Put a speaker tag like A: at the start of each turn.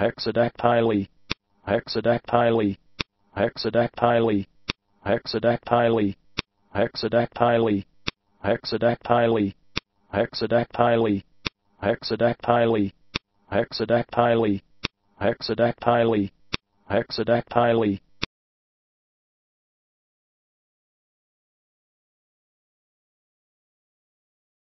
A: hexadactyly, hexadactyly, hexadactyly, hexadactyly, hexadactyly, hexadactyly, hexadactyly, hexadactyly, hexadactyly, hexadactyly, hexadactyly,